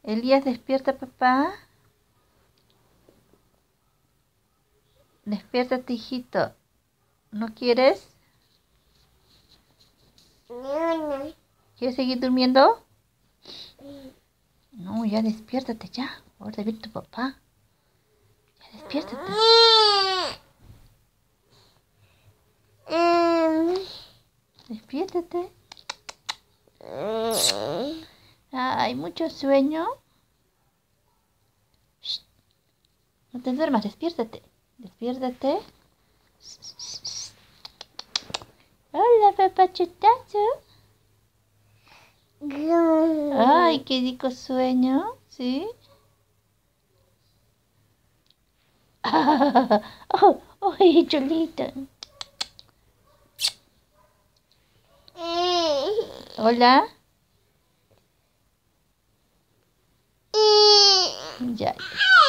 Elías, despierta, papá. Despiértate, hijito. ¿No quieres? No. ¿Quieres seguir durmiendo? No, ya despiértate ya. Ahora viene tu papá. Ya despiértate. Despiértate. Hay mucho sueño. Shh. No te duermas, despiértate. Despiértate. Hola, papachutazo. Ay, qué rico sueño. ¿Sí? ¡Ay, chulito! Hola. Ya.